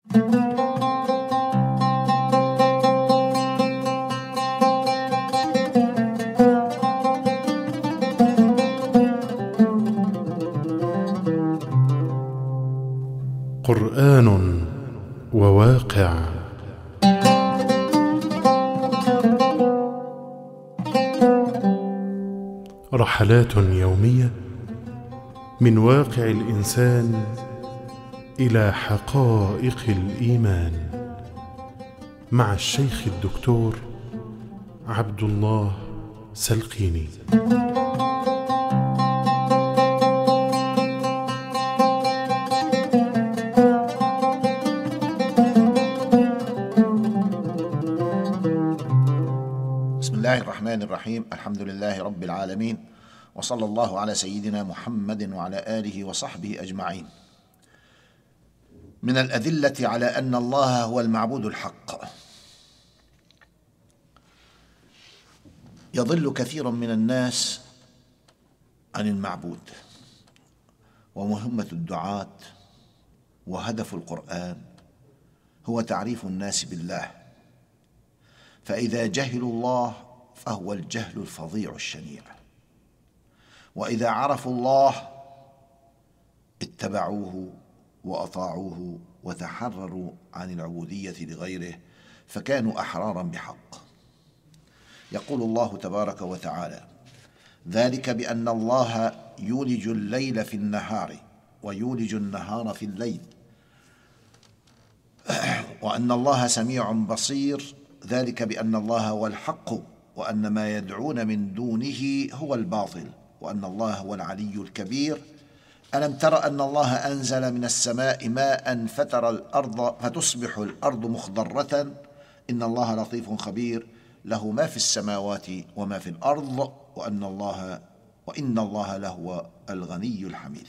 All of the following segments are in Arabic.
قرآن وواقع. رحلات يومية من واقع الإنسان إلى حقائق الإيمان، مع الشيخ الدكتور عبد الله سلقيني. بسم الله الرحمن الرحيم. الحمد لله رب العالمين، وصلى الله على سيدنا محمد وعلى آله وصحبه أجمعين. من الأدلة على أن الله هو المعبود الحق، يضل كثير من الناس عن المعبود، ومهمة الدعاة وهدف القرآن هو تعريف الناس بالله، فإذا جهلوا الله فهو الجهل الفظيع الشنيع، وإذا عرفوا الله اتبعوه وأطاعوه وتحرروا عن العبودية لغيره، فكانوا أحرارا بحق. يقول الله تبارك وتعالى: ذلك بأن الله يولج الليل في النهار ويولج النهار في الليل، وأن الله سميع بصير. ذلك بأن الله هو الحق، وأن ما يدعون من دونه هو الباطل، وأن الله هو العلي الكبير. ألم تر أن الله أنزل من السماء ماء فتصبح الأرض مخضرة، إن الله لطيف خبير، له ما في السماوات وما في الأرض، وإن الله لهو الغني الحميد.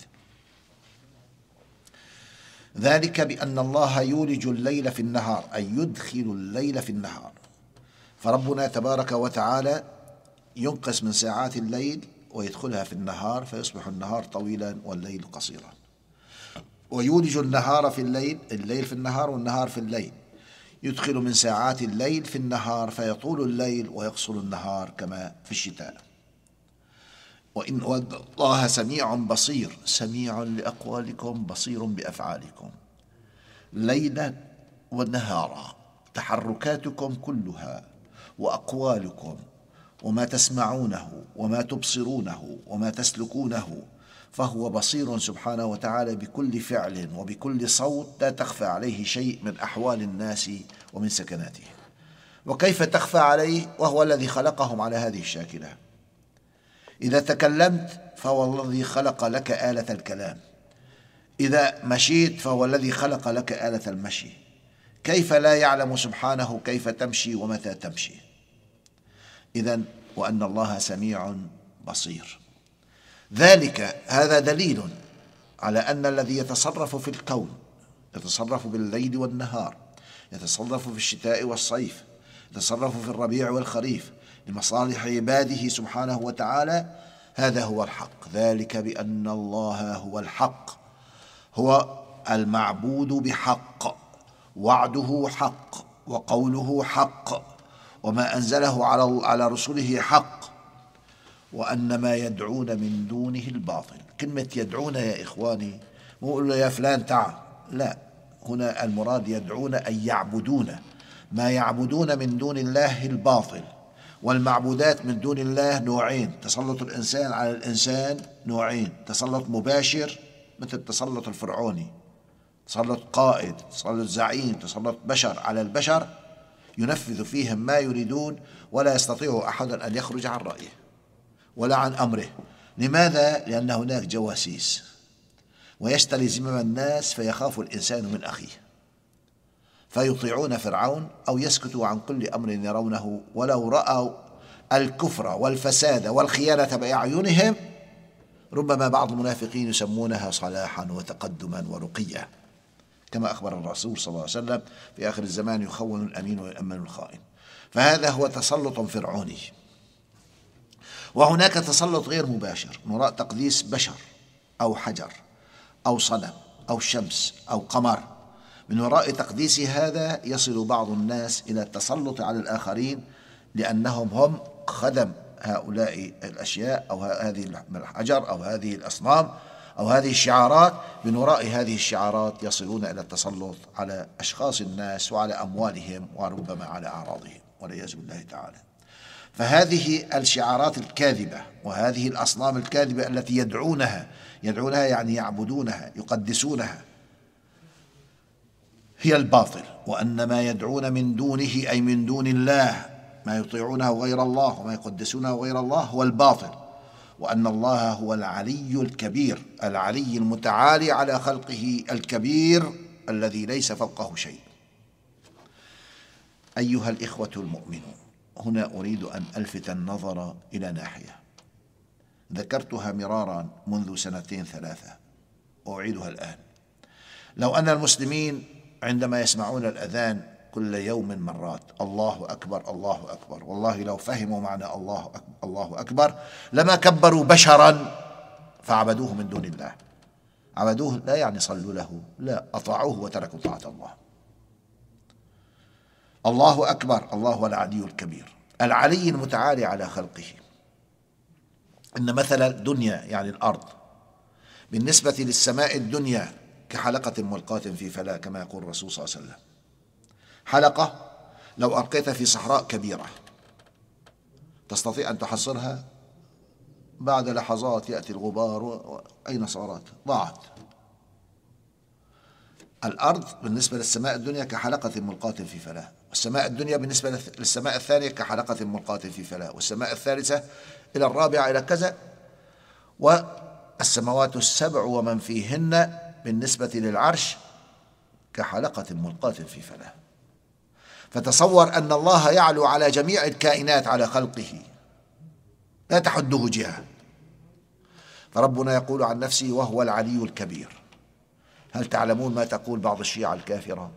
ذلك بأن الله يولج الليل في النهار، أي يدخل الليل في النهار. فربنا تبارك وتعالى ينقص من ساعات الليل ويدخلها في النهار، فيصبح النهار طويلا والليل قصيرا. ويولج النهار في الليل في النهار والنهار في الليل، يدخل من ساعات الليل في النهار فيطول الليل ويقصر النهار كما في الشتاء. وإن الله سميع بصير، سميع لأقوالكم بصير بأفعالكم، ليلا ونهارا، تحركاتكم كلها وأقوالكم وما تسمعونه وما تبصرونه وما تسلكونه، فهو بصير سبحانه وتعالى بكل فعل وبكل صوت، لا تخفى عليه شيء من أحوال الناس ومن سكناتهم. وكيف تخفى عليه وهو الذي خلقهم على هذه الشاكلة؟ إذا تكلمت فهو الذي خلق لك آلة الكلام، إذا مشيت فهو الذي خلق لك آلة المشي. كيف لا يعلم سبحانه كيف تمشي ومتى تمشي؟ إذن وأن الله سميع بصير. ذلك هذا دليل على أن الذي يتصرف في الكون، يتصرف بالليل والنهار، يتصرف في الشتاء والصيف، يتصرف في الربيع والخريف لمصالح عباده سبحانه وتعالى، هذا هو الحق. ذلك بأن الله هو الحق، هو المعبود بحق، وعده حق، وقوله حق، وما أنزله على رسله حق، وأن ما يدعون من دونه الباطل. كلمة يدعون يا إخواني مو يقول له يا فلان تعال، لا، هنا المراد يدعون أي يعبدون. ما يعبدون من دون الله الباطل. والمعبودات من دون الله نوعين: تسلط الإنسان على الإنسان نوعين: تسلط مباشر مثل التسلط الفرعوني، تسلط قائد، تسلط زعيم، تسلط بشر على البشر ينفذ فيهم ما يريدون، ولا يستطيع أحد أن يخرج عن رأيه ولا عن أمره. لماذا؟ لأن هناك جواسيس، ويشتري زمام الناس، فيخاف الإنسان من أخيه، فيطيعون فرعون أو يسكتوا عن كل أمر يرونه، ولو رأوا الكفر والفساد والخيانة بأعينهم ربما بعض المنافقين يسمونها صلاحا وتقدما ورقيا، كما أخبر الرسول صلى الله عليه وسلم: في آخر الزمان يخون الأمين ويؤمن الخائن. فهذا هو تسلط فرعوني. وهناك تسلط غير مباشر، نرى تقديس بشر أو حجر أو صنم أو شمس أو قمر، من وراء تقديس هذا يصل بعض الناس إلى التسلط على الآخرين لأنهم هم خدم هؤلاء الأشياء أو هذه الحجر أو هذه الأصنام أو هذه الشعارات. من وراء هذه الشعارات يصلون إلى التسلط على أشخاص الناس وعلى أموالهم وربما على أعراضهم والعياذ بالله تعالى. فهذه الشعارات الكاذبة وهذه الأصنام الكاذبة التي يدعونها يعني يعبدونها يقدسونها هي الباطل، وأن ما يدعون من دونه أي من دون الله ما يطيعونه غير الله وما يقدسونه غير الله هو الباطل، وأن الله هو العلي الكبير العلي المتعالي على خلقه الكبير الذي ليس فوقه شيء. أيها الإخوة المؤمنون، هنا أريد أن ألفت النظر إلى ناحية ذكرتها مرارا منذ 2 3 وأعيدها الآن. لو أن المسلمين عندما يسمعون الأذان كل يوم مرات الله أكبر الله أكبر، والله لو فهموا معنى الله أكبر الله أكبر لما كبروا بشرا فعبدوه من دون الله. عبدوه لا يعني صلوا له، لا، أطاعوه وتركوا طاعة الله. الله أكبر، الله هو العلي الكبير العلي المتعالي على خلقه. إن مثل الدنيا يعني الأرض بالنسبة للسماء الدنيا كحلقة ملقاة في فلاة، كما يقول الرسول صلى الله عليه وسلم. حلقة لو ألقيتها في صحراء كبيرة تستطيع أن تحصرها، بعد لحظات يأتي الغبار أين صارت؟ ضاعت. الأرض بالنسبة للسماء الدنيا كحلقة ملقاة في فلاة، والسماء الدنيا بالنسبة للسماء الثانية كحلقة ملقاة في فلاة، والسماء الثالثة إلى الرابعة إلى كذا، والسماوات السبع ومن فيهن بالنسبة للعرش كحلقة ملقاة في فلاة. فتصور أن الله يعلو على جميع الكائنات على خلقه لا تحده جهة. فربنا يقول عن نفسه وهو العلي الكبير. هل تعلمون ما تقول بعض الشيعة الكافرة؟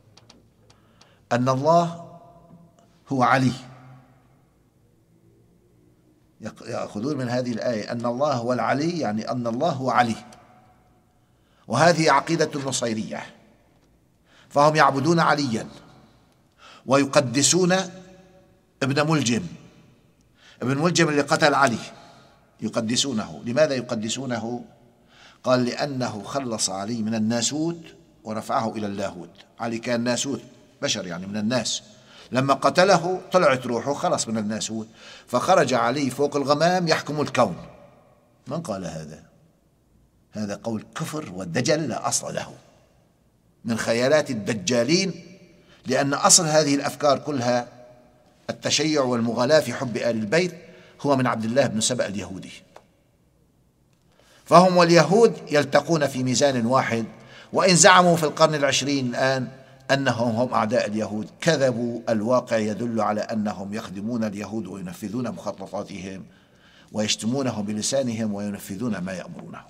أن الله هو علي. يأخذون من هذه الآية أن الله هو العلي يعني أن الله هو علي، وهذه عقيدة النصيرية. فهم يعبدون عليا ويقدسون ابن ملجم اللي قتل علي، يقدسونه. لماذا يقدسونه؟ قال لأنه خلص علي من الناسوت ورفعه إلى اللاهوت. علي كان ناسوت بشر يعني من الناس، لما قتله طلعت روحه خلص من الناسوت، فخرج علي فوق الغمام يحكم الكون. من قال هذا؟ هذا قول كفر والدجل لا أصل له، من خيالات الدجالين، لأن أصل هذه الأفكار كلها التشيع والمغالاة في حب آل البيت هو من عبد الله بن سبأ اليهودي. فهم واليهود يلتقون في ميزان واحد، وإن زعموا في القرن العشرين الآن أنهم هم أعداء اليهود كذبوا. الواقع يدل على أنهم يخدمون اليهود وينفذون مخططاتهم ويشتمونهم بلسانهم وينفذون ما يأمرونه.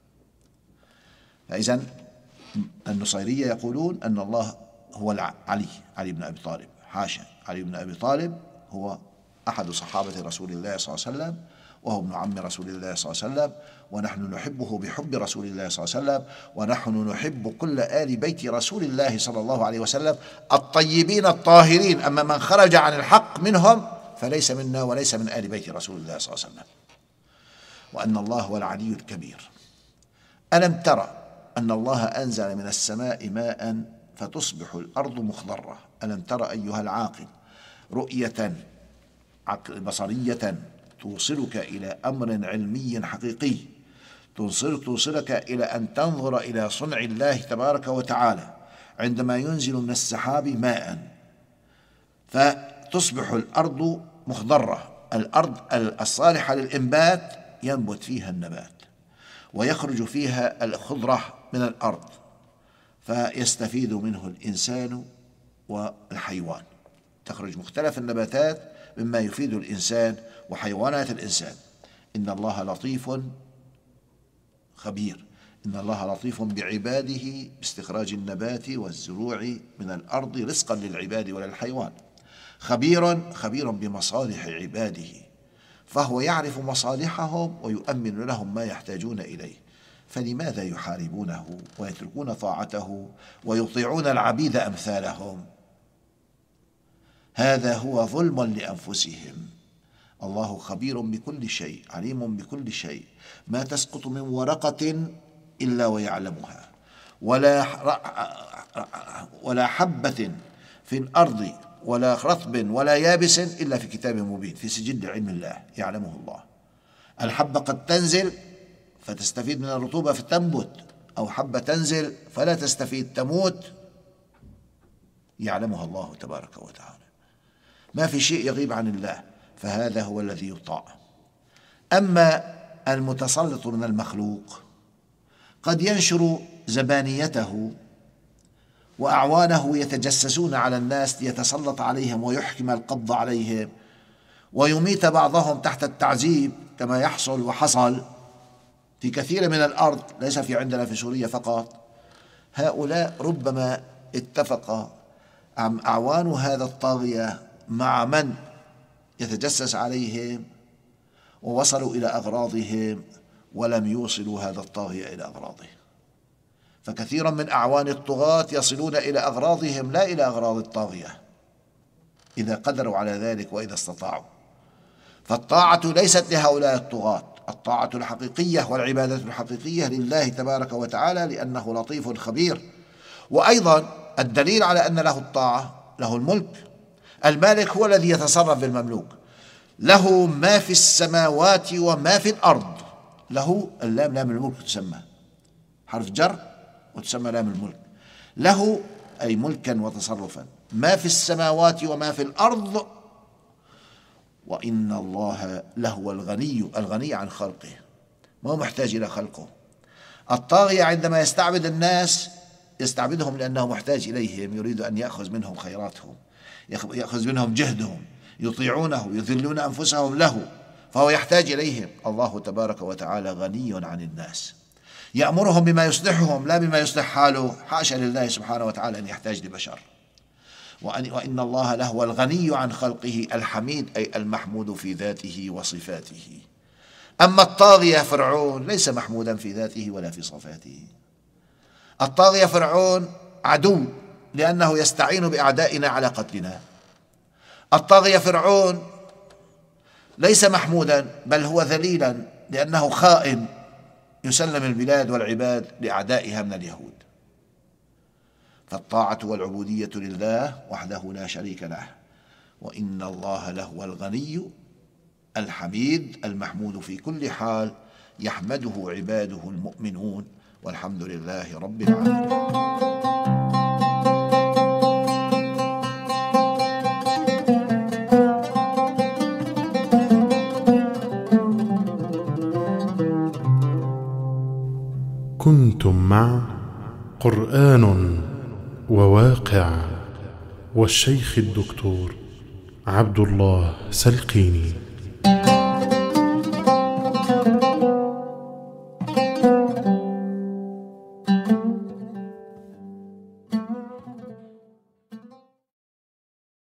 فإذن النصيرية يقولون أن الله هو علي بن أبي طالب. حاشا، علي بن أبي طالب هو أحد صحابة رسول الله صلى الله عليه وسلم، وهو ابن عم رسول الله صلى الله عليه وسلم، ونحن نحبه بحب رسول الله صلى الله عليه وسلم، ونحن نحب كل آل بيت رسول الله صلى الله عليه وسلم الطيبين الطاهرين. أما من خرج عن الحق منهم فليس منا وليس من آل بيت رسول الله صلى الله عليه وسلم. وأن الله هو العلي الكبير. ألم ترى أن الله أنزل من السماء ماء فتصبح الأرض مخضرة؟ ألم ترى أيها العاقل رؤية بصرية توصلك إلى أمر علمي حقيقي، توصلك إلى أن تنظر إلى صنع الله تبارك وتعالى عندما ينزل من السحاب ماء فتصبح الأرض مخضرة. الأرض الصالحة للإنبات ينبت فيها النبات ويخرج فيها الخضرة من الأرض، فيستفيد منه الإنسان والحيوان. تخرج مختلف النباتات مما يفيد الإنسان وحيوانات الإنسان. إن الله لطيف خبير. إن الله لطيف بعباده باستخراج النبات والزروع من الأرض رزقا للعباد وللحيوان. خبير بمصالح عباده، فهو يعرف مصالحهم ويؤمن لهم ما يحتاجون إليه. فلماذا يحاربونه ويتركون طاعته ويطيعون العبيد أمثالهم؟ هذا هو ظلم لأنفسهم. الله خبير بكل شيء، عليم بكل شيء، ما تسقط من ورقة إلا ويعلمها، ولا حبة في الأرض ولا رطب ولا يابس إلا في كتاب مبين في سجل علم الله يعلمه الله. الحبة قد تنزل فتستفيد من الرطوبة فتنبت، أو حبة تنزل فلا تستفيد تموت، يعلمها الله تبارك وتعالى. ما في شيء يغيب عن الله، فهذا هو الذي يطاع. أما المتسلط من المخلوق قد ينشر زبانيته وأعوانه يتجسسون على الناس ليتسلط عليهم ويحكم القبض عليهم ويميت بعضهم تحت التعذيب، كما يحصل وحصل في كثير من الأرض، ليس في عندنا في سوريا فقط. هؤلاء ربما اتفق أعوان هذا الطاغية مع من يتجسس عليهم ووصلوا إلى أغراضهم ولم يوصلوا هذا الطاغية إلى أغراضه. فكثيرا من أعوان الطغاة يصلون إلى أغراضهم لا إلى أغراض الطاغية، إذا قدروا على ذلك وإذا استطاعوا. فالطاعة ليست لهؤلاء الطغاة، الطاعة الحقيقية والعبادة الحقيقية لله تبارك وتعالى، لأنه لطيف خبير. وأيضا الدليل على أن له الطاعة له الملك. المالك هو الذي يتصرف بالمملوك، له ما في السماوات وما في الأرض. له اللام لام الملك تسمى حرف جر وتسمى لام الملك. له أي ملكا وتصرفا، ما في السماوات وما في الأرض، وإن الله لهو الغني عن خلقه، ما هو محتاج إلى خلقه. الطاغية عندما يستعبد الناس يستعبدهم لأنه محتاج إليهم، يريد أن يأخذ منهم خيراتهم، يأخذ منهم جهدهم، يطيعونه يذلون أنفسهم له، فهو يحتاج إليهم. الله تبارك وتعالى غني عن الناس، يأمرهم بما يصلحهم لا بما يصلح حاله. حاشا لله سبحانه وتعالى أن يحتاج لبشر. وإن الله لهو الغني عن خلقه الحميد، أي المحمود في ذاته وصفاته. أما الطاغية فرعون ليس محمودا في ذاته ولا في صفاته. الطاغية فرعون عدو لأنه يستعين بأعدائنا على قتلنا. الطاغية فرعون ليس محمودا بل هو ذليلا لأنه خائن يسلم البلاد والعباد لأعدائها من اليهود. فالطاعة والعبودية لله وحده لا شريك له، وإن الله لهو الغني الحميد المحمود في كل حال، يحمده عباده المؤمنون، والحمد لله رب العالمين. كنتم مع قرآن وواقع والشيخ الدكتور عبد الله سلقيني.